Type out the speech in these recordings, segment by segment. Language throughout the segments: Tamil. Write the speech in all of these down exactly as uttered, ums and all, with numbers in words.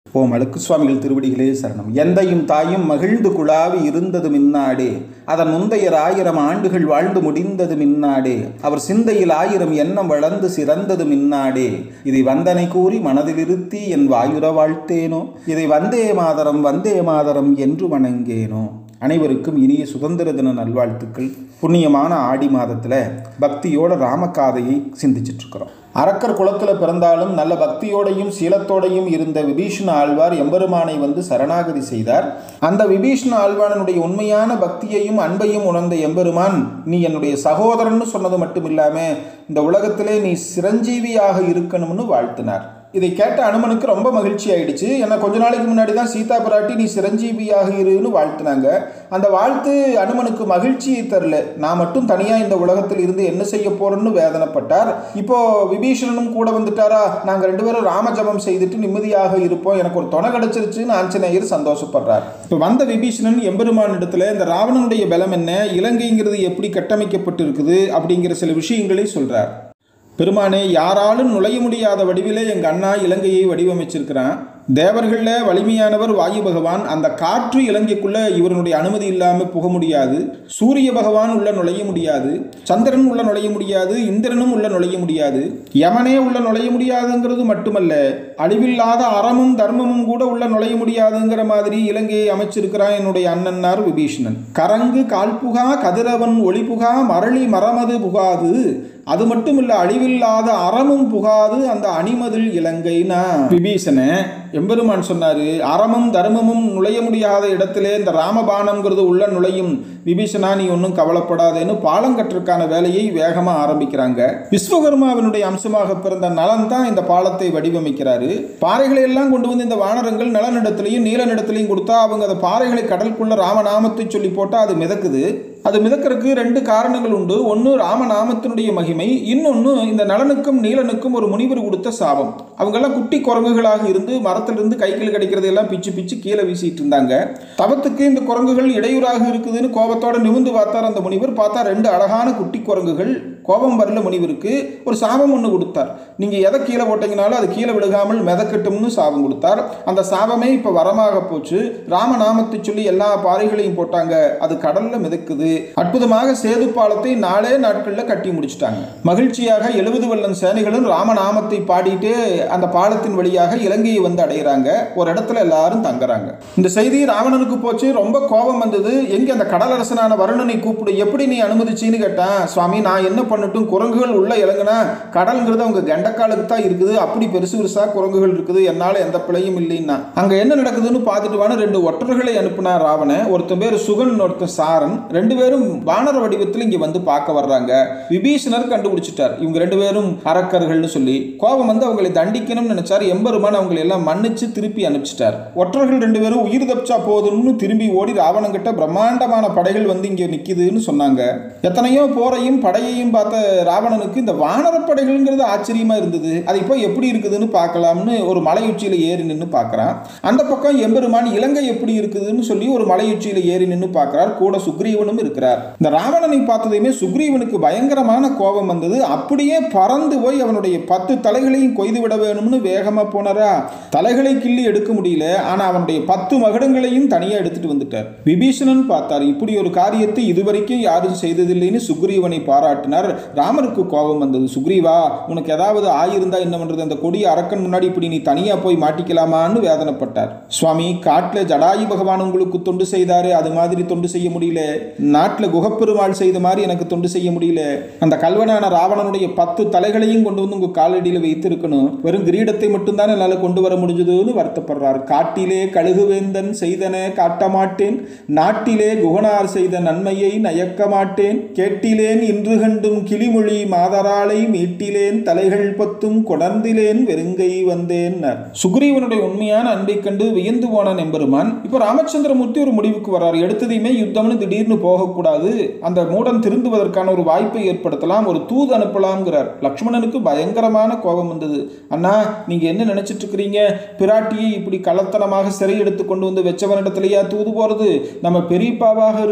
ஓம் அழுக்கு சுவாமிகள் திருவடிகளே சரணம். எந்தையும் தாயும் மகிழ்ந்து குழாவி இருந்தது மின்னாடே, அதன் முந்தையர் ஆயிரம் ஆண்டுகள் வாழ்ந்து முடிந்தது மின்னாடே, அவர் சிந்தையில் ஆயிரம் எண்ணம் வளர்ந்து சிறந்தது மின்னாடே, இதை வந்தனை கூறி மனதிலிருத்தி என் வாயுர வாழ்த்தேனோ, இதை வந்தே மாதரம் வந்தே மாதரம் என்று வணங்கேனோ. அனைவருக்கும் இனிய சுதந்திர தின நல்வாழ்த்துக்கள். புண்ணியமான ஆடி மாதத்தில் பக்தியோட ராமகாதையை சிந்திச்சுட்டு இருக்கிறோம். அரக்கர் குலத்தில் பிறந்தாலும் நல்ல பக்தியோடையும் சீலத்தோடையும் இருந்த விபீஷண ஆழ்வார் எம்பெருமானை வந்து சரணாகதி செய்தார். அந்த விபீஷண ஆழ்வானுடைய உண்மையான பக்தியையும் அன்பையும் உணர்ந்த எம்பெருமான், நீ என்னுடைய சகோதரன்னு சொன்னது மட்டும் இல்லாமல் இந்த உலகத்திலே நீ சிரஞ்சீவியாக இருக்கணும்னு வாழ்த்தினார். இதை கேட்ட அனுமனுக்கு ரொம்ப மகிழ்ச்சி ஆயிடுச்சு. ஏன்னா கொஞ்ச நாளைக்கு முன்னாடி தான் சீதா பிராட்டி நீ சிரஞ்சீவியாக இருன்னு வாழ்த்தினாங்க. அந்த வாழ்த்து அனுமனுக்கு மகிழ்ச்சியை தரல. நான் மட்டும் தனியாக இந்த உலகத்தில் இருந்து என்ன செய்ய போறேன்னு வேதனைப்பட்டார். இப்போ விபீஷணனும் கூட வந்துட்டாரா, நாங்கள் ரெண்டு பேரும் ராமஜபம் செய்துட்டு நிம்மதியாக இருப்போம், எனக்கு ஒரு துணை கிடைச்சிருச்சுன்னு ஆஞ்சநேயர் சந்தோஷப்படுறார். இப்போ வந்த விபீஷணன் எம்பெருமான் இடத்துல இந்த ராவணனுடைய பலம் என்ன, இலங்கைங்கிறது எப்படி கட்டமைக்கப்பட்டு இருக்குது அப்படிங்கிற சில விஷயங்களை சொல்றார். பெருமானே, யாராலும் நுழைய முடியாத வடிவிலே எங்கள் அண்ணா இலங்கையை வடிவமைச்சிருக்கிறான். தேவர்களில் வலிமையானவர் வாயு பகவான். அந்த காற்று இலங்கைக்குள்ள இவருடைய அனுமதி இல்லாமல் புக முடியாது. சூரிய பகவான் உள்ள நுழைய முடியாது, சந்திரன் உள்ள நுழைய முடியாது, இந்திரனும் உள்ள நுழைய முடியாது, யமனே உள்ள நுழைய முடியாதுங்கிறது மட்டுமல்ல, அழிவில்லாத அறமும் தர்மமும் கூட உள்ள நுழைய முடியாதுங்கிற மாதிரி இலங்கையை அமைச்சிருக்கிறான் என்னுடைய அண்ணன்னார் விபீஷணன். கரங்கு கால்புகா கதிரவன் ஒளிபுகா மரளி மரமது புகாது, அது மட்டும் இல்ல அழிவில்லாத அறமும் புகாது அந்த அணிமதில் இலங்கைனா. விபீஷண எம்பெருமான் சொன்னாரு, அறமும் தர்மமும் நுழைய முடியாத இடத்திலே இந்த ராமபானம்ங்கிறது உள்ள நுழையும். விபீஷணா, நீ ஒன்றும் கவலைப்படாதேன்னு பாலங்கற்றுக்கான வேலையை வேகமா ஆரம்பிக்கிறாங்க. விஸ்வகர்மாவினுடைய அம்சமாக பிறந்த நலன் தான் இந்த பாலத்தை வடிவமைக்கிறாரு. பாறைகளை எல்லாம் கொண்டு வந்து இந்த வானரங்கள் நலனிடத்திலையும் நீலனிடத்திலையும் கொடுத்தா அவங்க அந்த பாறைகளை கடலுக்குள்ள ராமநாமத்தை சொல்லி போட்டா அது மிதக்குது. அது மிதக்கிறதுக்கு ரெண்டு காரணங்கள் உண்டு. ஒன்று ராமநாமத்தினுடைய மகிமை, இன்னொன்று இந்த நலனுக்கும் நீலனுக்கும் ஒரு முனிவர் கொடுத்த சாபம். அவங்கெல்லாம் குட்டி குரங்குகளாக இருந்து மரத்திலிருந்து கைகள் கிடைக்கிறதையெல்லாம் பிச்சு பிச்சு கீழே வீசிட்டு இருந்தாங்க. தவத்துக்கு இந்த குரங்குகள் இடையூறாக இருக்குதுன்னு கோபத்தோட நிமிந்து பார்த்தார் அந்த முனிவர். பார்த்தா ரெண்டு அழகான குட்டி குரங்குகள். கோபம் வரல முனிவருக்கு. ஒரு சாபம் ஒன்று கொடுத்தார். நீங்கள் எதை கீழே போட்டீங்கனாலும் அது கீழே விழுகாமல் மிதக்கட்டும்னு சாபம் கொடுத்தார். அந்த சாபமே இப்போ வரமாக போச்சு. ராமநாமத்தை சொல்லி எல்லா பாறைகளையும் போட்டாங்க, அது கடலில் மிதக்குது. அற்புதமாக சேது பாலத்தை நாலே நாட்களில் கட்டி முடிச்சிட்டாங்க. மகிழ்ச்சியாக எழுபது வல்லன் சேனைகளும் ராமநாமத்தை பாடிட்டு அந்த பாலத்தின் வழியாக இலங்கையை வந்து அடைகிறாங்க. ஒரு இடத்துல எல்லாரும் தங்குறாங்க. இந்த செய்தி ராவணனுக்கு போச்சு. ரொம்ப கோபம் வந்தது. எங்க அந்த கடலரசனான வருணனை கூப்பிடு, எப்படி நீ அனுமதிச்சின்னு கேட்டான். சுவாமி, நான் என்ன பண்ணட்டும், குரங்குகள் உள்ள இலங்குனா கடல்ங்கிறது அவங்க கண்டக்காலுக்கு தான் இருக்குது, அப்படி பெருசு பெருசா குரங்குகள் இருக்குது, என்னால எந்த பிழையும் இல்லைன்னா. அங்க என்ன நடக்குதுன்னு பார்த்துட்டு வான ரெண்டு ஒற்றர்களை அனுப்புனா ராவணன். ஒருத்தன் பேர் சுகன், ஒருத்தன் சாரன். ரெண்டு பேரும் வானர வடிவத்தில் இங்க வந்து பார்க்க வர்றாங்க. விபீஷணர் கண்டுபிடிச்சிட்டார் இவங்க ரெண்டு பேரும் அரக்கர்கள்னு சொல்லி. கோபம் வந்து அவங்களை தண்டிக்கணும்னு நினைச்சார். எம்பெருமான் அவங்களை எல்லாம் மன்னிச்சு திருப்பி அனுப்பிச்சிட்டார். ஒற்றர்கள் ரெண்டு பேரும் உயிர் தப்பிச்சா போதும்னு திரும்பி ஓடி ராவணன் கிட்ட பிரம்மாண்டமான படைகள் வந்து இங்க நிக்குதுன்னு சொன்னாங்க. எத்தனையோ போரையும் படையையும் பார்த்த ராவணனுக்கு இந்த வானர படைகள்ங்கிறது ஆச்சரியமா இருந்தது. அது இப்போ எப்படி இருக்குதுன்னு பார்க்கலாம்னு ஒரு மலையுச்சியில ஏறி நின்று பார்க்கறான். அந்த பக்கம் எம்பெருமான் இலங்கை எப்படி இருக்குதுன்னு சொல்லி ஒரு மலையுச்சியில ஏறி நின்று பார்க்கிறார். கூட சுக்ரீவனும் இருக்கிறார். இந்த ராவணனை பார்த்ததையுமே சுக்ரீவனுக்கு பயங்கரமான கோபம் வந்தது. அப்படியே பறந்து போய் அவனுடைய பத்து தலைகளையும் கொய்து விட வேணும்னு வேகமா போனாரா. தலைகளை கிள்ளி எடுக்க முடியல. ஆனா அவனுடைய பத்து மகடங்களையும் தனியா எடுத்துட்டு வந்துட்டார். விபீஷணன் பார்த்தார், இப்படி ஒரு காரியத்தை இதுவரைக்கும் யாரும் செய்ததில்லைன்னு சுக்ரீவனை பாராட்டினார். ராமருக்கு கோபம் வந்தது. சுக்ரீவா, உனக்கு ஏதாவது ஆயிருந்தா என்ன பண்றது, அந்த கொடிய அரக்கன் முன்னாடி இப்படி நீ தனியா போய் மாட்டிக்கலாமான்னு வேதனைப்பட்டார். சுவாமி, காட்டுல ஜடாயு பகவான் உங்களுக்கு தொண்டு செய்தாரு, அது மாதிரி தொண்டு செய்ய முடியல. நாட்டில் குகப்பெருமாள் செய்த மாதிரி எனக்கு தொண்டு செய்ய முடியல. அந்த கல்வனான ராவணனுடைய பத்து தலைகளையும் கொண்டு வந்து உங்க காலடியில் வைத்து இருக்கணும், வெறும் கிரீடத்தை மட்டும்தான் என்னால் கொண்டு வர முடிஞ்சதுன்னு வருத்தப்படுறார். காட்டிலே கழுகுவேந்தன் செய்தன காட்ட மாட்டேன், நாட்டிலே குகனார் செய்த நன்மையை நயக்க மாட்டேன், கேட்டிலேன் இன்று கண்டும் கிளிமொழி மாதராளை மீட்டிலேன் தலைகள் பத்தும் கொடர்ந்திலேன் வெறுங்கை வந்தேன். சுக்ரீவனுடைய உண்மையான அன்பை கண்டு வியந்து போனான் எம்பெருமான். இப்போ ராமச்சந்திரமூர்த்தி ஒரு முடிவுக்கு வர்றார். எடுத்ததையுமே யுத்தம்னு திடீர்னு போகக்கூடாது, அந்த மூடன் திருந்துவதற்கான ஒரு வாய்ப்பை ஏற்படுத்தலாம், ஒரு தூது அனுப்பலாம்ங்கிறார். லக்ஷ்மணனுக்கு பயங்கரமான கோபம் வந்தது. அண்ணா, நீங்க என்ன நினைச்சிட்டு இருக்கிறீங்க, பிராட்டியை இப்படி கள்ளத்தனமாக சிறை எடுத்து கொண்டு வந்து வெச்சவனிடத்திலேயா தூது போறது, நம்ம பெரியப்பாவாக இருக்கிற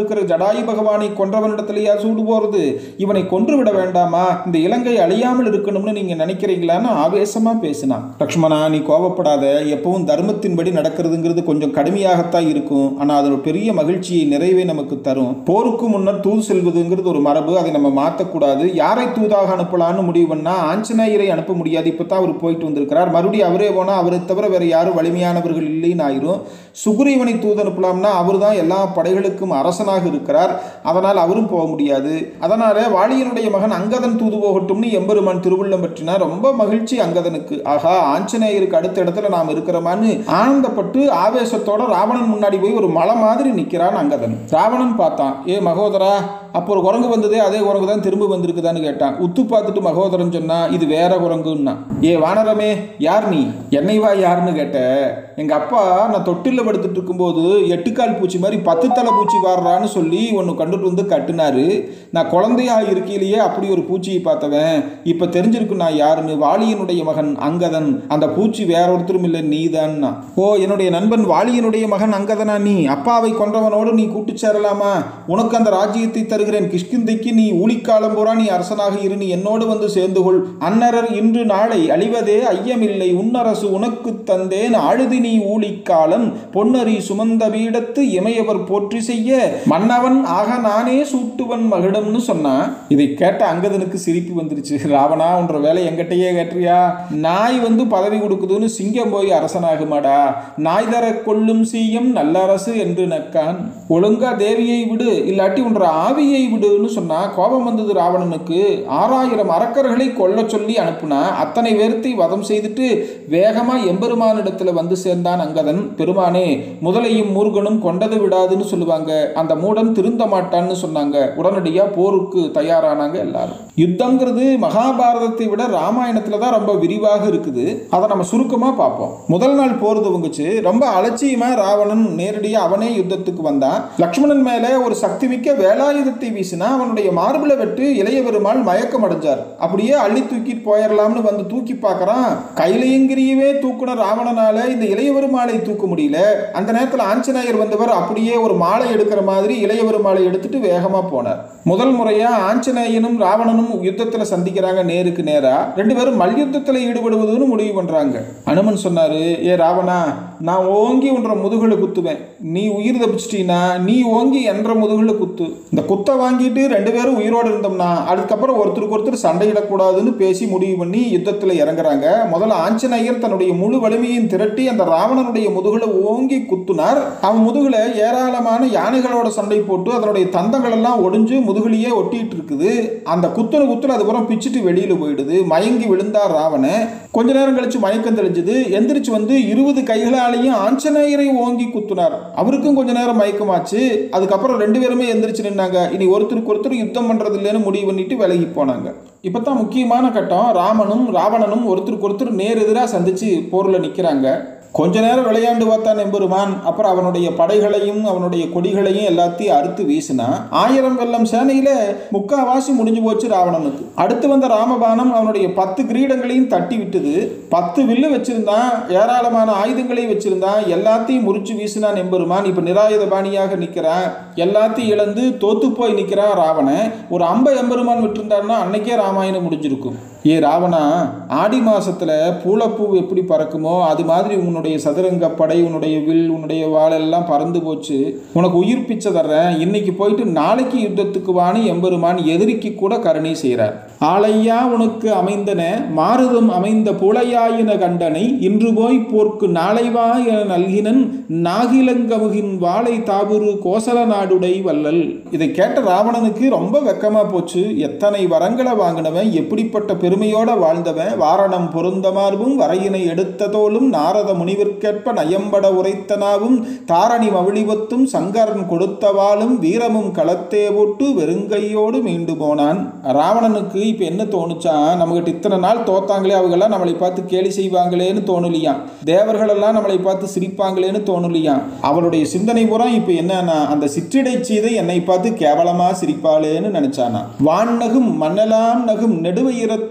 இருக்கிற ஜடாயு பகவானை கொன்றவனிடத்திலேயா சூடு போறது? இவனை கொன்று விட வேண்டாமா? இந்த இலங்கை அழியாமல் இருக்கணும்னு நீங்க நினைக்கிறீங்களான்னு ஆவேசமா பேசினான். லக்ஷ்மணா, நீ கோபப்படாத. எப்பவும் தர்மத்தின்படி நடக்கிறதுங்கிறது கொஞ்சம் கடுமையாகத்தான் இருக்கும். ஆனா அது ஒரு பெரிய மகிழ்ச்சியை, நிறைவை நமக்கு தரும். போருக்கு முன்னர் தூது செல்வதுங்கிறது ஒரு மரபு. அதை நம்ம மாற்றக்கூடாது. யாரை தூதாக அனுப்பலான்னு முடிவு பண்ணா ஆஞ்சநேயரை அனுப்ப முடியாது. இப்பதான் அவர் போயிட்டு வந்திருக்கிறார். மறுபடியும் அவரே போனா அவரை தவிர வேற யாரும் வலிமையானவர்கள் இல்லைன்னு ஆயிரும். சுக்ரீவனை தூது அனுப்பலாம்னா அவர் தான் எல்லா படைகளுக்கும் அரசனாக இருக்கிறார். அதனால் அவரும் போக முடியாது. அதனால வாலியனுடைய மகன் அங்கதன் தூது போகட்டும்னு எம்பெருமான் திருவுள்ளம் பற்றினா ரொம்ப மகிழ்ச்சி அங்கதனுக்கு. ஆகா, ஆஞ்சநேயருக்கு அடுத்த இடத்துல நாம் இருக்கிறோமான்னு ஆனந்தப்பட்டு ஆவேசத்தோட ராவணன் முன்னாடி போய் ஒரு மலை மாதிரி நிற்கிறான் அங்கதன். ராவணன் பார்த்தான். ஏ மகோதரா, அப்போ ஒரு குரங்கு வந்ததே அதே குரங்கு தான் திரும்ப வந்திருக்குதான்னு கேட்டான். உத்து பார்த்துட்டு மகோதரன் சொன்னா இது வேற குரங்குன்னா. ஏ வானரமே, யார் நீ? என்னை வா யாருன்னு கேட்ட. எங்க அப்பா நான் தொட்டில படுத்துட்டு இருக்கும்போது எட்டுக்கால் பூச்சி மாதிரி பத்து தலை பூச்சி வாடுறான்னு சொல்லி ஒன்று கண்டுட்டு வந்து கட்டுனாரு. நான் குழந்தையா இருக்கையிலேயே அப்படி ஒரு பூச்சியை பார்த்தவன். இப்ப தெரிஞ்சிருக்கு நான் யாருன்னு. வாலியனுடைய மகன் அங்கதன். அந்த பூச்சி வேற ஒருத்தரும் இல்லை, நீதான்னா. ஓ, என்னுடைய நண்பன் வாலியனுடைய மகன் அங்கதனா நீ? அப்பாவை கொன்றவனோடு நீ கூட்டு சேரலாமா? உனக்கு அந்த ராஜ்யத்தை தருகிறேன். கிஷ்கிந்தைக்கு நீ ஊழிக்காலம் பூரா நீ அரசனாக இரு. நீ என்னோடு வந்து சேர்ந்து கொள். அன்னரர் இன்று நாளை அழிவதே ஐயமில்லை. உன்னரசு உனக்கு தந்தேன் ஆழுதி நீ ஊழிக்காலம். பொன்னரி சுமந்த பீடத்து இமையவர் போற்றி செய்ய மன்னவன் ஆக நானே சூட்டுவன் மகிடம்னு சொன்னா. இதை கேட்ட அங்கதனுக்கு சிரிப்பு வந்துருச்சு. ராவணா, உன்ற வேலை எங்கிட்டயே கேட்டியா? நாய் வந்து பதவி கொடுக்குதுன்னு சிங்கம் போய் அரசனாகுமாடா? நாய் தர கொள்ளும் சீயம் நல்ல அரசு என்று நக்கான். ஒழுங்கா தேவியை விடு, இல்லாட்டி உன்ற ஆவியை விடுன்னு சொன்னா. கோபம் வந்தது ராவணனுக்கு. ஆறாயிரம் அரக்கர்களை கொல்ல சொல்லி அனுப்புனா. அத்தனை பேர்த்தை வதம் செய்துட்டு வேகமா எம்பெருமானிடத்துல வந்து சேர்ந்தான் அங்கதன். பெருமானே, முதலையும் மூர்கனும் கொண்டது விடாதுன்னு சொல்லுவாங்க. அந்த மூடன் திருந்த மாட்டான்னு சொன்னாங்க. உடனடியா போருக்கு தயாரானாங்க எல்லாரும். யுத்தங்கிறது மகாபாரதத்தை விட ராமாயணத்துல தான் ரொம்ப விரிவாக இருக்குது. அதை நம்ம சுருக்கமா பார்ப்போம். முதல் நாள் போர் துவங்குச்சு. ரொம்ப அலட்சியமா ராவணன் நேரடியா அவனே யுத்தத்துக்கு வந்தான். லக்ஷ்மணன் மேல ஒரு சக்தி மிக்க வேலாயுதத்தை வீசினா. அவனுடைய மார்பிள வெட்டு இளைய பெருமாள் மயக்கம் அடைஞ்சார். அப்படியே அள்ளி தூக்கிட்டு போயிடலாம்னு வந்து தூக்கி பார்க்கறான். கைலையங்கிரியவே தூக்குன ராவணனால இந்த இளைய பெருமாளை தூக்க முடியல. அந்த நேரத்தில் ஆஞ்சநேயர் வந்தவர் அப்படியே ஒரு மாலை எடுக்கிற மாதிரி இளைய பெருமாளை எடுத்துட்டு வேகமா போனார். முதல் முறையா ஆஞ்சநேயனும் ராவணனும் யுத்தத்துல சந்திக்கிறாங்க நேருக்கு நேரா. ரெண்டு பேரும் மல்யுத்தத்தில் ஈடுபடுவதுன்னு முடிவு பண்றாங்க. அனுமன் சொன்னாரு, ஏ ராவணா, நான் ஓங்கி உன்ற முதுகுல குத்துவேன். நீ உயிர் தப்பிச்சிட்டீனா நீ ஓங்கி என்ற முதுகுல குத்து. இந்த குத்தை வாங்கிட்டு ரெண்டு பேரும் உயிரோடு இருந்தோம்னா அதுக்கப்புறம் ஒருத்தருக்கு ஒருத்தர் சண்டையிடக்கூடாதுன்னு பேசி முடிவு பண்ணி யுத்தத்துல இறங்குறாங்க. முதல்ல ஆஞ்சநேயர் தன்னுடைய முழு வலிமையின் திரட்டி அந்த ராவணனுடைய முதுகுல ஓங்கி குத்துனார். அவன் முதுகுல ஏராளமான யானைகளோட சண்டை போட்டு அதனுடைய தந்தங்கள் எல்லாம் ஒடிஞ்சு முதுகுலையே ஒட்டிட்டு இருக்குது. அந்த குத்துன குத்துல அதுக்கப்புறம் பிச்சுட்டு வெளியில போயிடுது. மயங்கி விழுந்தார் ராவணன். கொஞ்ச நேரம் கழிச்சு மயக்கம் தெளிஞ்சது. எந்திரிச்சு வந்து இருபது கைகளாலையும் ஆஞ்சநேயரை ஓங்கி குத்துனார். அவருக்கும் கொஞ்ச நேரம் மயக்கமாச்சு. அதுக்கப்புறம் ரெண்டு பேருமே எந்திரிச்சு நின்னாங்க. இனி ஒருத்தருக்கு ஒருத்தர் யுத்தம் பண்றது இல்லைன்னு முடிவு பண்ணிட்டு விலகி போனாங்க. இப்பதான் முக்கியமான கட்டம். ராமனும் ராவணனும் ஒருத்தருக்கு ஒருத்தர் நேர் எதிராக சந்திச்சு போர்ல நிக்கிறாங்க. கொஞ்ச நேரம் விளையாண்டு பார்த்தான் எம்பெருமான். அப்புறம் அவனுடைய படைகளையும் அவனுடைய கொடிகளையும் எல்லாத்தையும் அறுத்து வீசினா. ஆயிரம் வெள்ளம் சேனையில முக்காவாசி முடிஞ்சு போச்சு ராவணனுக்கு. அடுத்து வந்த ராமபானம் அவனுடைய பத்து கிரீடங்களையும் தட்டி விட்டது. பத்து வில்லு வச்சிருந்தான், ஏராளமான ஆயுதங்களை வச்சிருந்தான். எல்லாத்தையும் முறிச்சு வீசினான் எம்பெருமான். இப்ப நிராயுத பாணியாக நிற்கிறான். எல்லாத்தையும் இழந்து தோத்து போய் நிற்கிறான் ராவணன். ஒரு அம்பை எம்பெருமான் விட்டுருந்தாருன்னா அன்னைக்கே ராமாயணம் முடிஞ்சிருக்கும். ஏ ராவணா, ஆடி மாசத்துல பூளப்பூ எப்படி பறக்குமோ அது மாதிரி உன்னுடைய சதுரங்க படை, உன்னுடைய வில், உன்னுடைய வாள் எல்லாம் பறந்து போச்சு. உனக்கு உயிர் பிச்சை தர்றேன். இன்னைக்கு போயிட்டு நாளைக்கு யுத்தத்துக்கு வாணி எம்பெருமான் எதிரிக்கு கூட கருணை செய்கிறார். ஆளையா உனக்கு அமைந்தன மாறுதம் அமைந்த புலையாயின கண்டனை இன்று போய் போர்க்கு நாளைவா என நல்கினன் நாகிலங்கமுகின் வாளை தாபுரு கோசல நாடுடை வல்லல். இதை கேட்ட ராவணனுக்கு ரொம்ப வெக்கமா போச்சு. எத்தனை வரங்களை வாங்கினவன், எப்படிப்பட்ட பெருமையோட வாழ்ந்தவன், வாரணம் பொருந்தமார்பும் வரையினை எடுத்த தோளும் நாரத முனிவிற்கேற்ப நயம்பட உரைத்தனாவும் தாரணி மவிழிவத்தும் சங்கரன் கொடுத்தவாளும் வீரமும் களத்தே போட்டு வெறுங்கையோடு மீண்டு போனான். ராவணனுக்கு இப்ப என்ன தோணுச்சா, நம்மகிட்ட இத்தனை நாள் தோத்தாங்களே, அவங்கெல்லாம் நம்மளை பார்த்து கேலி செய்வாங்களேன்னு தோணலியாம். தேவர்கள் எல்லாம் நம்மளை பார்த்து சிரிப்பாங்களேன்னு தோணலியாம். அவளுடைய சிந்தனை பூரா இப்ப என்னன்னா, அந்த சிற்றிடை சீதை என்னை பார்த்து கேவலமா சிரிப்பாளேன்னு நினைச்சானா. வான் நகும் மன்னலாம் நகும் நெடுவயிரத்தோ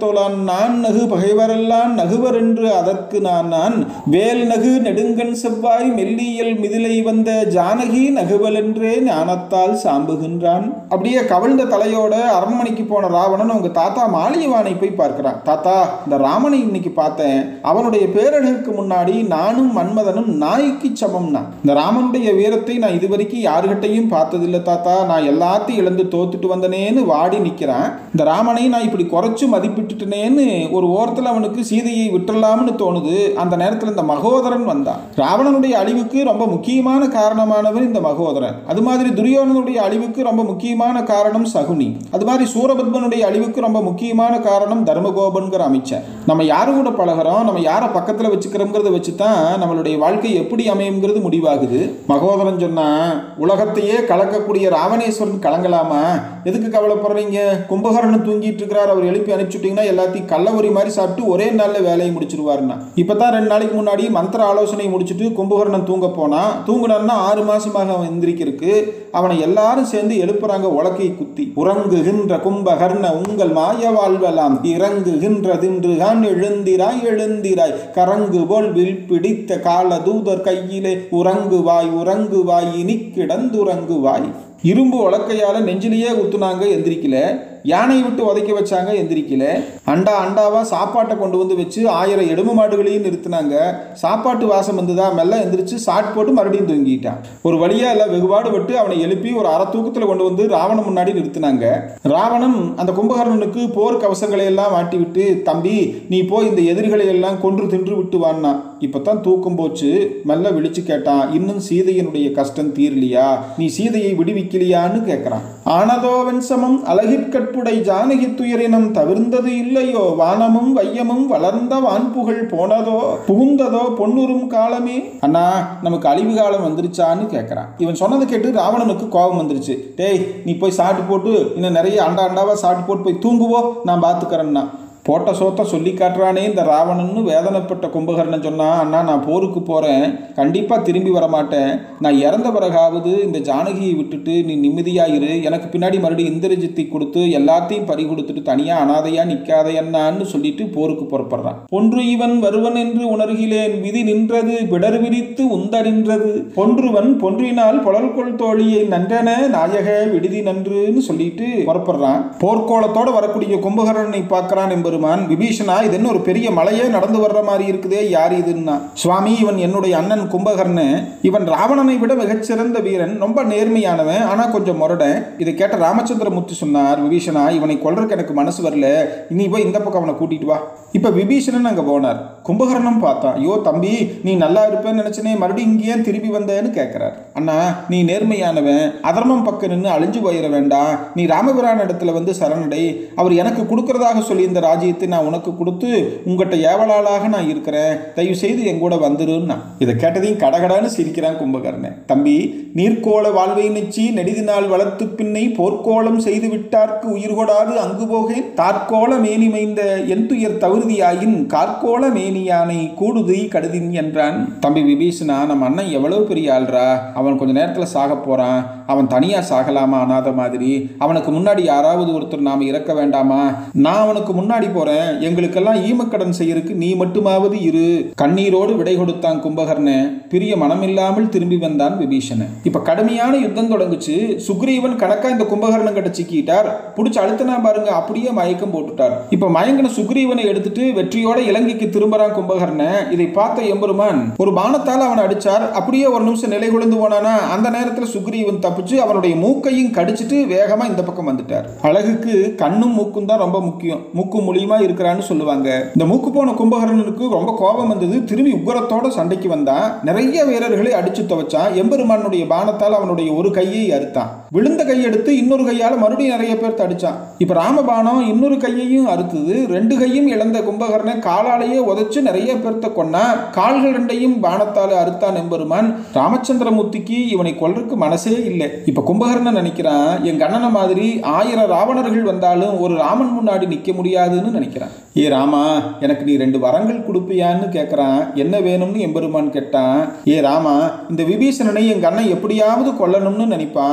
தோலான் நான் நகு பகைவரெல்லாம் நகுவர் என்று அதற்கு நான் நான் வேல் நகு நெடுங்கண் செவ்வாய் மெல்லியல் மிதிலை வந்த ஜானகி நகுவல் என்றே ஞானத்தால் சாம்புகின்றான். அப்படியே கவிழ்ந்த தலையோட அரண்மனைக்கு போன ராவணன் அவங்க தாத்தா மாலியவானை போய் பார்க்கிறான். தாத்தா, இந்த ராமனை இன்னைக்கு பார்த்தேன், அவனுடைய பேரழகுக்கு முன்னாடி நானும் மன்மதனும் நாய்க்கு சமம்னா. இந்த ராமனுடைய வீரத்தை நான் இதுவரைக்கும் யாருகிட்டையும் பார்த்ததில்லை தாத்தா, நான் எல்லாத்தையும் இழந்து தோத்துட்டு வந்தனேன்னு வாடி நிற்கிறான். இந்த ராமனை நான் இப்படி குறைச்சு மதிப்பிட்டுட்டேன்னு ஒரு ஓரத்தில் அவனுக்கு சீதையை விட்டுடலாம்னு தோணுது. அந்த நேரத்தில் இந்த மகோதரன் வந்தான். ராவணனுடைய அழிவுக்கு ரொம்ப முக்கியமான காரணமானவர் இந்த மகோதரன். அது மாதிரி துரியோதனனுடைய அழிவுக்கு ரொம்ப முக்கியமான காரணம் சகுனி. அது மாதிரி சூரபத்மனுடைய அழிவுக்கு ரொம்ப முக்கியமான காரணம் தர்மகோபன்கிற அமைச்சர். நம்ம யாரு கூட பழகிறோம், நம்ம யாரை பக்கத்தில் வச்சுக்கிறோங்கிறத வச்சு தான் நம்மளுடைய வாழ்க்கை எப்படி அமையுங்கிறது முடிவாகுது. மகோதரன் சொன்னா, உலகத்தையே கலக்கக்கூடிய ராவணேஸ்வரன் கலங்கலாமா? எதுக்கு கவலைப்படுறீங்க? கும்பகர்ணன் தூங்கிட்டு இருக்கிறார், அவர் எழுப்பி அனுப்பிச்சுட்டீங்கன்னா எல்லாத்தையும் கள்ளவரி மாதிரி சாப்பிட்டு ஒரே நாளில் வேலையை முடிச்சிருவாருன்னா. இப்பதான் ரெண்டு நாளைக்கு முன்னாடி மந்திர ஆலோசனை முடிச்சுட்டு கும்பகர்ணன் தூங்க போனா, தூங்குனான்னா ஆறு மாசமாக அவன் எந்திரிக்கிறதுக்கு அவனை எல்லாரும் சேர்ந்து எழுப்புறாங்க உலக்கை குத்தி. உறங்குகின்ற கும்பகர்ண உங்கள் மாய வாழ்வலாம் இறங்குகின்ற தின்றுகான் எழுந்திராய் எழுந்திராய் கரங்கு போல் வில் பிடித்த கால தூதர் கையிலே உறங்குவாய் உறங்குவாய் இனி கிடந்துறங்குவாய். இரும்பு உலக்கையால நெஞ்சிலேயே குத்துனாங்க, எந்திரிக்கல. யானை விட்டு உதைக்க வச்சாங்க, எந்திரிக்கல. அண்டா அண்டாவா சாப்பாட்டை கொண்டு வந்து வச்சு ஆயிரம் எலும்பு மாடுகளையும் நிறுத்தினாங்க. சாப்பாட்டு வாசம் வந்துதா, மெல்ல எந்திரிச்சு சாட் போட்டு மறுபடியும் தூங்கிட்டான். ஒரு வழியா எல்லாம் வெகுபாடு விட்டு அவனை எழுப்பி ஒரு அரை தூக்கத்தில் கொண்டு வந்து ராவணன் முன்னாடி நிறுத்தினாங்க. ராவணன் அந்த கும்பகர்ணனுக்கு போர் கவசங்களை எல்லாம் மாட்டி விட்டு, தம்பி நீ போய் இந்த எதிரிகளை எல்லாம் கொன்று தின்று விட்டு வான்னா. இப்பதான் தூக்கம் போச்சு. மெல்ல விழிச்சு கேட்டான், இன்னும் சீதையனுடைய கஷ்டம் தீரலையா? நீ சீதையை விடுவிக்கலையான்னு கேட்கிறான். ஆனதோ வெண்சமம் அழகிற்கற்புடை ஜானகி துயரினம் தவிர்ந்தது இல்லையோ, வானமும் வையமும் வளர்ந்த வான்புகழ் போனதோ புகுந்ததோ பொன்னுறும் காலமே. அண்ணா, நமக்கு அழிவு காலம் வந்துருச்சான்னு கேட்கறான். இவன் சொன்னதை கேட்டு ராவணனுக்கு கோபம் வந்துருச்சு. டேய், நீ போய் சாட்டு போட்டு இன்னும் நிறைய அண்டா அண்டாவா சாட்டு போட்டு போய் தூங்குவோ, நான் பார்த்துக்கிறேன்னா. போட்ட சோத்த சொல்லி காட்டுறானே இந்த ராவணன்னு வேதனைப்பட்ட கும்பகர்ணன் சொன்னான், அண்ணா நான் போருக்கு போகிறேன், கண்டிப்பாக திரும்பி வரமாட்டேன். நான் இறந்த பிறகாவது இந்த ஜானகியை விட்டுட்டு நீ நிம்மதியாயிரு, எனக்கு பின்னாடி மறுபடியும் இந்திரஜித்தை கொடுத்து எல்லாத்தையும் பறி கொடுத்துட்டு தனியாக அனாதையாக நிற்காத என்னான்னு சொல்லிட்டு போருக்கு புறப்படுறான். பொன்று இவன் வருவன் என்று உணர்கிலேன், விதி நின்றது பிடர் விரித்து உந்தடின்றது, பொன்றுவன் பொன்றினால் புலல்கொள் தோழியை நன்றன நாயக விடுதி நன்றுன்னு சொல்லிட்டு புறப்படுறான். போர்க்கோளத்தோடு வரக்கூடிய கும்பகர்ணனை பார்க்கிறான் என்பது விபீஷணா, இது என்ன ஒரு பெரிய மலையே நடந்து வர்ற மாதிரி இருக்குதே, யார் இதுன்னா? சுவாமி, இவன் என்னுடைய அண்ணன் கும்பகர்ணன். இவன் ராவணனை விட மிகச்சிறந்த வீரன், ரொம்ப நேர்மையானவன், ஆனா கொஞ்சம் முரடன். இதை கேட்ட ராமச்சந்திரமூர்த்தி சொன்னார், விபீஷணா இவனை கொல்றதுக்கு எனக்கு மனசு வரல, இனி போய் இந்த பக்கம் அவனை கூட்டிட்டு வா. இப்ப விபீஷணன் அங்க போனார். கும்பகர்ணன் பார்த்தான். ஐயோ தம்பி, நீ நல்லா இருப்பேன்னு நினைச்சனே, மறுபடியும் இங்கேயே திரும்பி வந்தேன்னு கேட்கிறார். அண்ணா, நீ நேர்மையானவன், அதர்மம் பக்கம் நின்று அழிஞ்சு போயிட வேண்டாம், நீ ராமபிரான் இடத்துல வந்து சரணடை, அவர் எனக்கு கொடுக்கறதாக சொல்லி இந்த ராஜ்ய நான் உனக்கு கொடுத்து உங்கள்கிட்ட ஏவலாளாக நான் இருக்கிறேன், தயவு செய்து எங்கூட வந்துருன்னா. இதை கேட்டதையும் கடகடான்னு சிரிக்கிறான் கும்பகர்ணன். தம்பி, நீர்க்கோள வாழ்வை நெச்சி நெடிதினால் வளர்த்து பின்னை போர்க்கோளம் செய்து விட்டார்க்கு உயிர் கொடாது அங்கு போகேன், தார்கோள மேனி மைந்த என் துயர் தவிர்தியாயின் கார்கோள மேனியானை கூடுதி கடுதின் என்றான். தம்பி விபீஷணா, நம்ம அண்ணன் எவ்வளவு பெரிய ஆள்ரா, அவன் கொஞ்ச நேரத்தில் சாக போறான், அவன் தனியா சாகலாமா அனாத மாதிரி? அவனுக்கு முன்னாடி யாராவது ஒருத்தர் நாம இறக்க வேண்டாமா? நான் அவனுக்கு முன்னாடி போறேன், எங்களுக்கெல்லாம் ஈமக்கடன் செய்யறதுக்கு நீ மட்டுமாவது இரு. கண்ணீரோடு விடை கொடுத்தான் கும்பகர்ணன். பிரிய மனமில்லாமல் திரும்பி வந்தான் விபீஷணன். இப்ப கடுமையான யுத்தம் தொடங்குச்சு. சுக்ரீவன் கணக்கா இந்த கும்பகர்ணன் கிட்ட சிக்கிட்டார். புடிச்சு அழுத்தனா பாருங்க, அப்படியே மயக்கம் போட்டுட்டார். இப்ப மயங்கின சுக்ரீவனை எடுத்துட்டு வெற்றியோட இலங்கைக்கு திரும்புறான் கும்பகர்ணன். இதை பார்த்த எம்பெருமான் ஒரு பானத்தால் அவனை அடிச்சார். அப்படியே ஒரு நிமிஷம் நிலை குலைந்து போனானா, அந்த நேரத்தில் சுக்ரீவன் தப்பிச்சு அவனுடைய மூக்கையும் கடிச்சிட்டு வேகமா இந்த பக்கம் வந்துட்டார். அழகுக்கு கண்ணும் மூக்கும் தான் ரொம்ப முக்கியம். மூக்கு மூலியமா இருக்கிறான்னு சொல்லுவாங்க. இந்த மூக்கு போன கும்பகர்ணனுக்கு ரொம்ப கோபம் வந்தது. திரும்பி உக்கிரத்தோட சண்டைக்கு வந்தான். நிறைய வீரர்களை அடிச்சு துவைச்சான். எம்பெருமானுடைய பானத்தால் அவனுடைய ஒரு கையை அறுத்தான். விழுந்த கையெடுத்து இன்னொரு கையால மறுபடியும் நிறைய பேர் தடிச்சான். இப்ப ராமபானம் இன்னொரு கையையும் அறுத்தது. ரெண்டு கையும் இழந்த கும்பகர்ணன் காலாலேயே உதைச்சு நிறைய பேர்த்த கொன்னா. கால்கள் ரெண்டையும் பானத்தால அறுத்தான் எம்பெருமான். ராமச்சந்திரமூர்த்திக்கு இவனை கொல்றதுக்கு மனசே இல்லை. இப்ப கும்பகர்ணன் நினைக்கிறான், என் கண்ணன மாதிரி ஆயிரம் ராவணர்கள் வந்தாலும் ஒரு ராமன் முன்னாடி நிக்க முடியாதுன்னு நினைக்கிறான். ஏ ராமா, எனக்கு நீ ரெண்டு வரங்கள் கொடுப்பியான்னு கேட்கறான். என்ன வேணும்னு எம்பெருமான் கேட்டான். ஏ ராமா, இந்த விபீஷணனை எங்க அண்ணன் எப்படியாவது கொல்லணும்னு நினைப்பான். அவங்க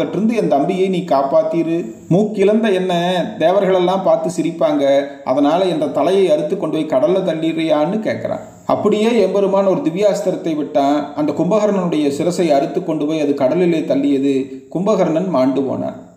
ஆபத்திலிருந்து என் தம்பியை நீ காப்பாத்திரு. மூக்கிழந்த என்ன தேவர்களெல்லாம் பார்த்து சிரிப்பாங்க, அதனால என்ற தலையை அறுத்து கொண்டு போய் கடல்ல தள்ளிடுறியான்னு கேட்குறான். அப்படியே எம்பெருமான் ஒரு திவ்யாஸ்திரத்தை விட்டான். அந்த கும்பகர்ணனுடைய சிரசை அறுத்து கொண்டு போய் அது கடலிலே தள்ளியது. கும்பகர்ணன் மாண்டு போனான்.